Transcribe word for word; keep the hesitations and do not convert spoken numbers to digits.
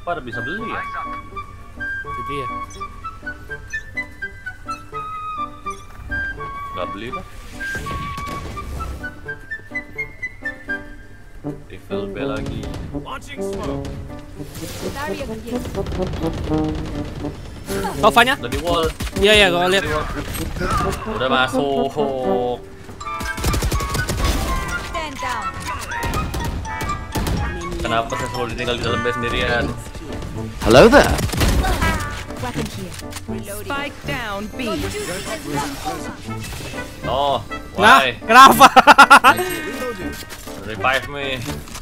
Kenapa ada bisa beli ya? Jadi ya. Gak beli lah. Refill B lagi. Sofanya? Udah di wall. Iya ya, gua lihat. Udah masuk. Kenapa saya selalu ditinggal di dalam base sendirian? Hello there. Spike down B. Oh, Nah, why? kenapa? Revive me.